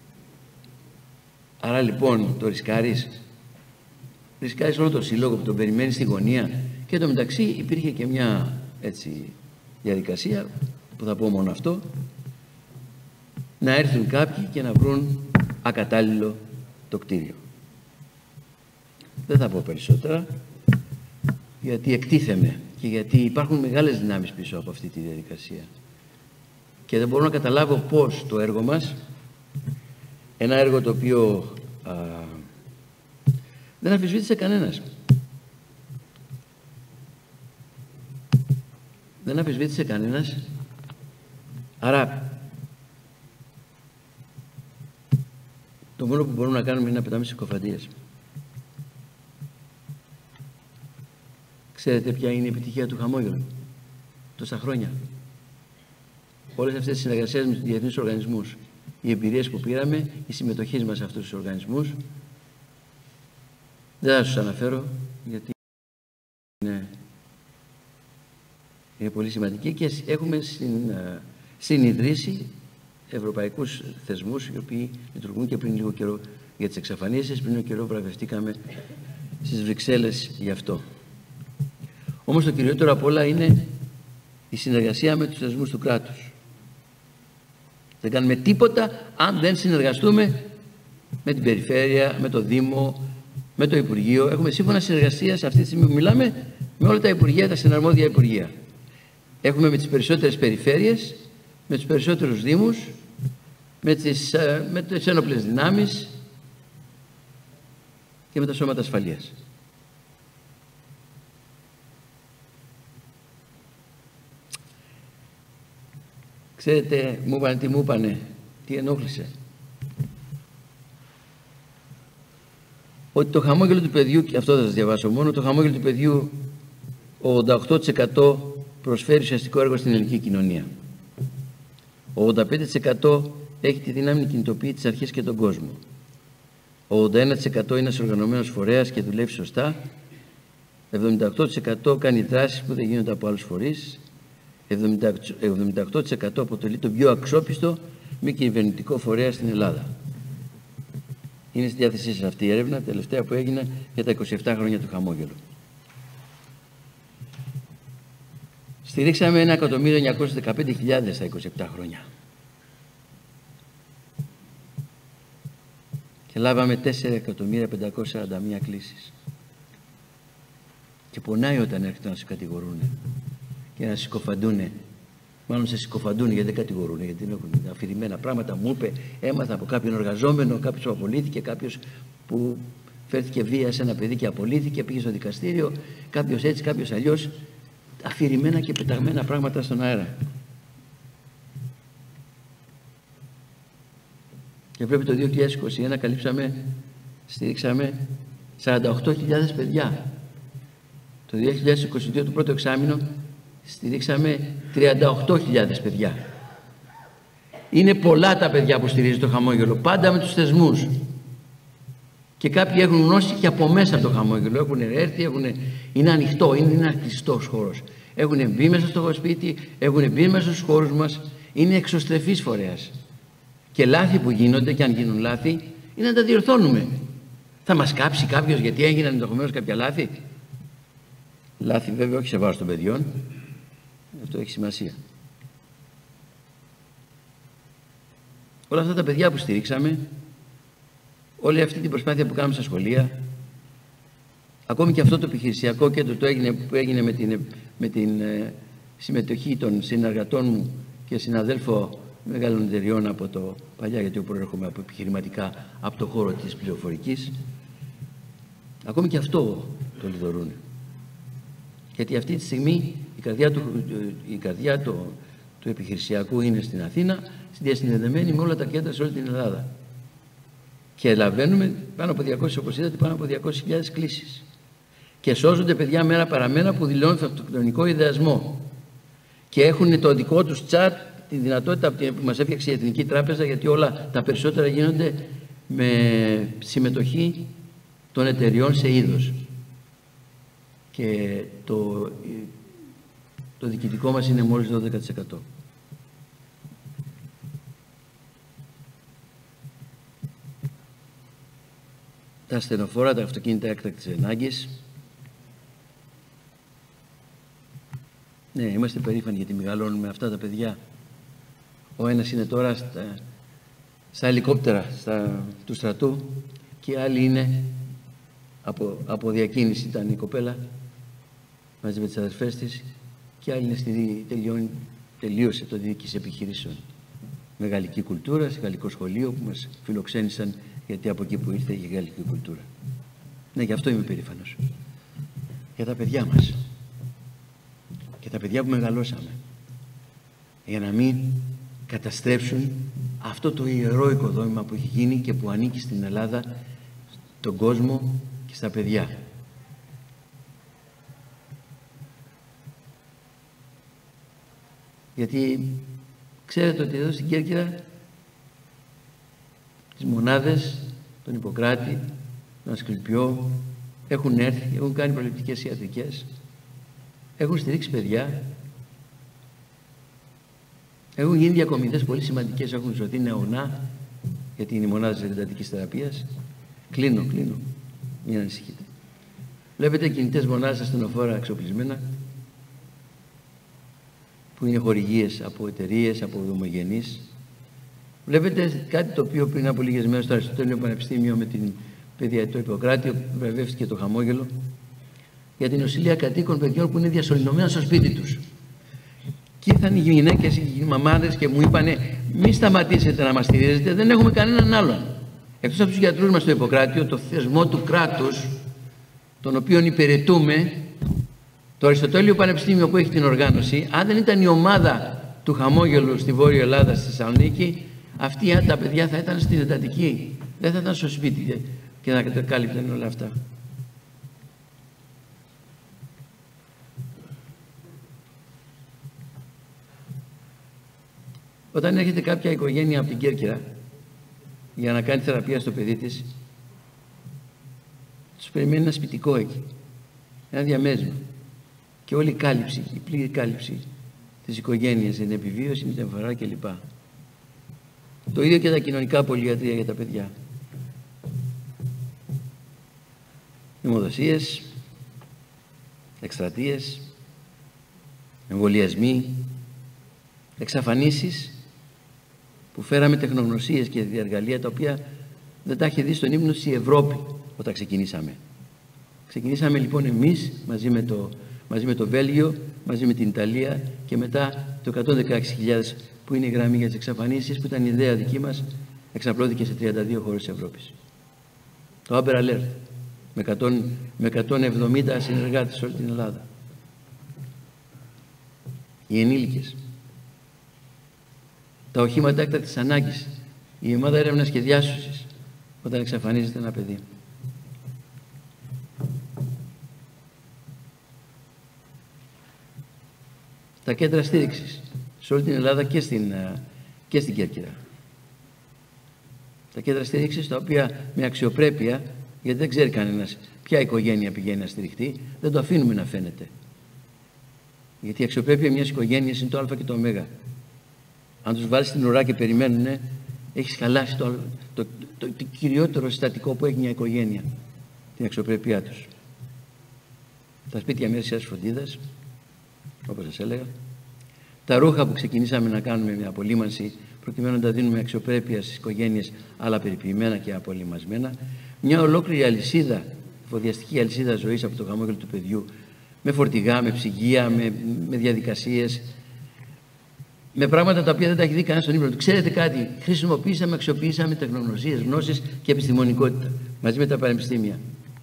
Άρα λοιπόν το ρισκάρεις, ρισκάρεις όλο το σύλλογο που τον περιμένει στη γωνία, και το μεταξύ υπήρχε και μια έτσι διαδικασία που θα πω μόνο αυτό, να έρθουν κάποιοι και να βρουν ακατάλληλο το κτίριο. Δεν θα πω περισσότερα, γιατί εκτίθεμαι και γιατί υπάρχουν μεγάλες δυνάμεις πίσω από αυτή τη διαδικασία και δεν μπορώ να καταλάβω πώς το έργο μας, ένα έργο το οποίο α, δεν αμφισβήτησε κανένας, δεν αμφισβήτησε κανένας, άρα το μόνο που μπορούμε να κάνουμε είναι να πετάμε συκοφαντίες. Ξέρετε ποια είναι η επιτυχία του χαμόγελου τόσα χρόνια? Όλες αυτές τις συνεργασίες με τους διεθνείς οργανισμούς, οι εμπειρίες που πήραμε, η συμμετοχή μας σε αυτούς τους οργανισμούς, δεν θα σας αναφέρω γιατί είναι, είναι πολύ σημαντική, και έχουμε συν, συνειδρήσει ευρωπαϊκούς θεσμούς οι οποίοι λειτουργούν, και πριν λίγο καιρό για τις εξαφανίσεις, πριν λίγο καιρό βραβευτήκαμε στις Βρυξέλλες γι' αυτό. Όμως το κυριότερο απ' όλα είναι η συνεργασία με τους θεσμούς του κράτους. Δεν κάνουμε τίποτα αν δεν συνεργαστούμε με την περιφέρεια, με το Δήμο, με το Υπουργείο. Έχουμε σύμφωνα συνεργασίας αυτή τη στιγμή που μιλάμε με όλα τα Υπουργεία, τα συναρμόδια Υπουργεία. Έχουμε με τις περισσότερες περιφέρειες, με τους περισσότερους Δήμους, με τις, με τις ένοπλες δυνάμεις και με τα σώματα ασφαλείας. Ξέρετε, μου είπανε, τι μου είπανε, τι ενόχλησε? Ότι το χαμόγελο του παιδιού, και αυτό θα σας διαβάσω μόνο, το χαμόγελο του παιδιού ογδόντα οκτώ τοις εκατό προσφέρει ουσιαστικό έργο στην ελληνική κοινωνία. ογδόντα πέντε τοις εκατό έχει τη δύναμη να κινητοποιεί τις αρχές και τον κόσμο. ογδόντα ένα τοις εκατό είναι ένας οργανωμένος φορέας και δουλεύει σωστά. εβδομήντα οκτώ τοις εκατό κάνει δράσεις που δεν γίνονται από άλλους φορείς. εβδομήντα οκτώ τοις εκατό αποτελεί το πιο αξιόπιστο μη κυβερνητικό φορέα στην Ελλάδα. Είναι στη διάθεσή σας αυτή η έρευνα, τελευταία που έγινε για τα είκοσι επτά χρόνια του χαμόγελου. Στηρίξαμε ένα εκατομμύριο εννιακόσιες δεκαπέντε χιλιάδες στα είκοσι επτά χρόνια. Και λάβαμε τέσσερα εκατομμύρια πεντακόσιες σαράντα μία κλήσεις. Και πονάει όταν έρχονται να σου κατηγορούν και να συκοφαντούν μάλλον σε συκοφαντούν γιατί δεν κατηγορούν, γιατί έχουν αφηρημένα πράγματα. Μου είπε, έμαθα από κάποιον εργαζόμενο, κάποιος που απολύθηκε, κάποιος που φέρθηκε βία σε ένα παιδί και απολύθηκε, πήγε στο δικαστήριο, κάποιος έτσι, κάποιος αλλιώς. Αφηρημένα και πεταγμένα πράγματα στον αέρα. Και πρέπει το δύο χιλιάδες είκοσι ένα καλύψαμε, στηρίξαμε σαράντα οκτώ χιλιάδες παιδιά. Το δύο χιλιάδες είκοσι δύο, το πρώτο εξάμηνο, στηρίξαμε τριάντα οκτώ χιλιάδες παιδιά. Είναι πολλά τα παιδιά που στηρίζει το χαμόγελο, πάντα με τους θεσμούς. Και κάποιοι έχουν γνώση και από μέσα από το χαμόγελο. Έχουν έρθει, έχουν... είναι ανοιχτό, είναι ένα κλειστός χώρος. Έχουν μπει μέσα στο σπίτι, έχουν μπει μέσα στους χώρους μας. Είναι εξωστρεφής φορέας. Και λάθη που γίνονται, και αν γίνουν λάθη, είναι να τα διορθώνουμε. Θα μας κάψει κάποιος γιατί έγιναν ενδεχομένως κάποια λάθη? Λάθη βέβαια όχι σε βάρος των παιδιών. Αυτό έχει σημασία. Όλα αυτά τα παιδιά που στηρίξαμε, όλη αυτή την προσπάθεια που κάναμε στα σχολεία, ακόμη και αυτό το επιχειρησιακό κέντρο το έγινε, που έγινε με την, με την ε, συμμετοχή των συνεργατών μου και συναδέλφων μεγάλων εταιριών από το παλιά, γιατί εγώ προέρχομαι από επιχειρηματικά, από το χώρο της πληροφορικής, ακόμη και αυτό το λιδωρούν. Γιατί αυτή τη στιγμή η καρδιά του, η καρδιά του, του επιχειρησιακού είναι στην Αθήνα, διασυνδεδεμένη με όλα τα κέντρα σε όλη την Ελλάδα. Και λαβαίνουμε πάνω από διακόσιες, όπως είδατε, πάνω από διακόσιες χιλιάδες κλήσεις. Και σώζονται παιδιά μέρα παραμέρα που δηλώνουν αυτοκτονικό ιδεασμό. Και έχουν το δικό τους τσάτ, τη δυνατότητα που μας έφτιαξε η Εθνική Τράπεζα, γιατί όλα τα περισσότερα γίνονται με συμμετοχή των εταιριών σε είδος. Και το, το διοικητικό μας είναι μόλις δώδεκα τοις εκατό. Τα ασθενοφόρα, τα αυτοκίνητα έκτακτης ανάγκης. Ναι, είμαστε περήφανοι γιατί μεγαλώνουμε αυτά τα παιδιά. Ο ένας είναι τώρα στα, στα ελικόπτερα στα, του στρατού και οι άλλοι είναι από, από διακίνηση, ήταν η κοπέλα μαζί με τις αδερφές της, και άλλοι είναι στη, τελειώνει, τελείωσε το διοίκηση επιχειρήσεων με γαλλική κουλτούρα, σε γαλλικό σχολείο που μας φιλοξένησαν, γιατί από εκεί που ήρθε η γαλλική κουλτούρα. Ναι, γι' αυτό είμαι περήφανος. Για τα παιδιά μας. Και τα παιδιά που μεγαλώσαμε. Για να μην καταστρέψουν αυτό το ιερό οικοδόμημα που έχει γίνει και που ανήκει στην Ελλάδα, τον κόσμο και στα παιδιά. Γιατί ξέρετε ότι εδώ στην Κέρκυρα τις μονάδες, τον Ιπποκράτη, τον Ασκληπιό, έχουν έρθει, έχουν κάνει προληπτικές ιατρικές, έχουν στηρίξει παιδιά, έχουν γίνει διακομιδές πολύ σημαντικές, έχουν ζωθεί νεονά, γιατί είναι οι μονάδες εντατικής θεραπείας. Κλείνω, κλείνω, μην ανησυχείτε. Βλέπετε κινητές μονάδες ασθενοφόρα εξοπλισμένα, που είναι χορηγίες από εταιρείες, από δομογενείς. Βλέπετε κάτι το οποίο πριν από λίγες μέρες στο Αριστοτέλειο Πανεπιστήμιο με την παιδεία του Ιπποκράτη βραβεύτηκε το χαμόγελο για την νοσηλεία κατοίκων παιδιών που είναι διασωληνωμένα στο σπίτι τους. Και ήρθαν οι γυναίκες, οι μαμάδες και μου είπανε, μη σταματήσετε να μας στηρίζετε, δεν έχουμε κανέναν άλλον. Εκτός από τους γιατρούς μας στο Ιπποκράτιο, το θεσμό του κράτους, τον οποίον υπηρετούμε, το Αριστοτέλειο Πανεπιστήμιο που έχει την οργάνωση, αν δεν ήταν η ομάδα του χαμόγελου στη Βόρεια Ελλάδα, στη Θεσσαλονίκη, αυτοί τα παιδιά θα ήταν στην εντατική, δεν θα ήταν στο σπίτι και να κάλυπταν όλα αυτά. Όταν έρχεται κάποια οικογένεια από την Κέρκυρα για να κάνει θεραπεία στο παιδί της, τους περιμένει ένα σπιτικό εκεί, ένα διαμέρισμα, και όλη η κάλυψη, η πλήρη κάλυψη της οικογένειας, την επιβίωση, την εμφορά κλπ. Το ίδιο και τα κοινωνικά πολυιατρία για τα παιδιά. Αιμοδοσίες, εκστρατείες, εμβολιασμοί, εξαφανίσεις που φέραμε τεχνογνωσίες και διαργαλεία τα οποία δεν τα είχε δει στον ύμνο η Ευρώπη όταν ξεκινήσαμε. Ξεκινήσαμε λοιπόν εμείς μαζί με το μαζί με το Βέλγιο, μαζί με την Ιταλία και μετά το εκατόν δεκαέξι χιλιάδες που είναι η γραμμή για τις εξαφανίσεις, που ήταν η ιδέα δική μας, εξαπλώθηκε σε τριάντα δύο χώρες της Ευρώπης. Το Amber Alert με εκατόν εβδομήντα συνεργάτες σε όλη την Ελλάδα. Οι ενήλικες, τα οχήματα έκτακτης ανάγκης, η ομάδα έρευνας και διάσωσης όταν εξαφανίζεται ένα παιδί. Τα κέντρα στήριξης σε όλη την Ελλάδα και στην, και στην Κέρκυρα. Τα κέντρα στήριξης τα οποία με αξιοπρέπεια, γιατί δεν ξέρει κανένας ποια οικογένεια πηγαίνει να στηριχτεί, δεν το αφήνουμε να φαίνεται. Γιατί η αξιοπρέπεια μιας οικογένειας είναι το α και το ω. Αν τους βάλεις στην ουρά και περιμένουνε, έχεις χαλάσει το, το, το, το, το κυριότερο συστατικό που έχει μια οικογένεια, την αξιοπρέπειά τους. Τα σπίτια μέσης φροντίδας, όπως σας έλεγα, τα ρούχα που ξεκινήσαμε να κάνουμε με απολύμανση προκειμένου να τα δίνουμε αξιοπρέπεια στις οικογένειες, αλλά περιποιημένα και απολυμασμένα, μια ολόκληρη αλυσίδα, φοδιαστική αλυσίδα ζωής από το χαμόγελο του παιδιού, με φορτηγά, με ψυγεία, με, με διαδικασίες, με πράγματα τα οποία δεν τα έχει δει κανένα στον ύπνο του. Ξέρετε κάτι, χρησιμοποίησαμε, αξιοποιήσαμε τεχνογνωσίες, γνώσεις και επιστημονικότητα μαζί με τα πανεπιστήμια.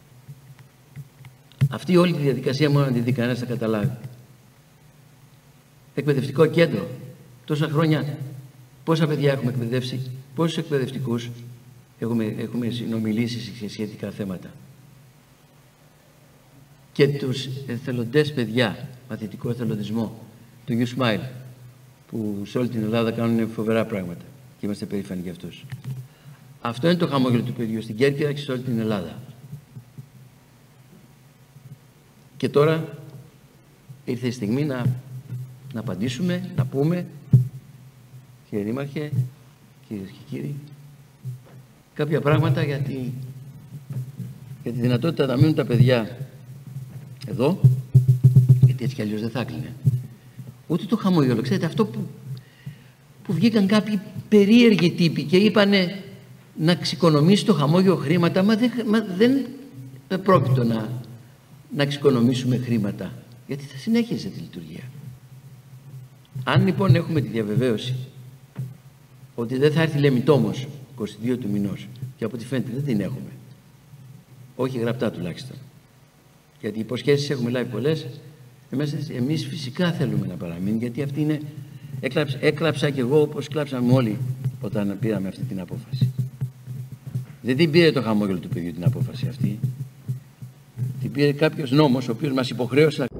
Αυτή όλη τη διαδικασία μόνο να τη δει κανένας θα καταλάβει. Εκπαιδευτικό κέντρο. Τόσα χρόνια πόσα παιδιά έχουμε εκπαιδεύσει, πόσους εκπαιδευτικούς έχουμε, έχουμε συνομιλήσει σε σχετικά θέματα. Και τους εθελοντές παιδιά, μαθητικό εθελοντισμό, του You Smile, που σε όλη την Ελλάδα κάνουν φοβερά πράγματα και είμαστε περήφανοι για αυτούς. Αυτό είναι το χαμόγελο του παιδιού στην Κέρκυρα και σε όλη την Ελλάδα. Και τώρα ήρθε η στιγμή να, να απαντήσουμε, να πούμε, κύριε Δήμαρχε, κυρίες και κύριοι, κάποια πράγματα για τη, για τη δυνατότητα να μείνουν τα παιδιά εδώ, γιατί έτσι κι αλλιώς δεν θα έκλεινε. Ούτε το χαμόγελο, ξέρετε, αυτό που, που βγήκαν κάποιοι περίεργοι τύποι και είπανε να εξοικονομήσει το χαμόγελο χρήματα, μα δεν, μα δεν πρόκειτο να, να εξοικονομήσουμε χρήματα, γιατί θα συνέχιζε τη λειτουργία. Αν λοιπόν έχουμε τη διαβεβαίωση ότι δεν θα έρθει λεμιτόμος είκοσι δύο του μηνός, και από ό,τι φαίνεται δεν την έχουμε, όχι γραπτά τουλάχιστον, γιατί υποσχέσεις έχουμε λάβει πολλές, εμείς φυσικά θέλουμε να παραμείνει, γιατί αυτή είναι, έκλαψα, έκλαψα κι εγώ όπως κλάψαμε όλοι όταν πήραμε αυτή την απόφαση. Δεν την πήρε το χαμόγελο του παιδιού την απόφαση αυτή, την πήρε κάποιος νόμος ο οποίος μας υποχρέωσε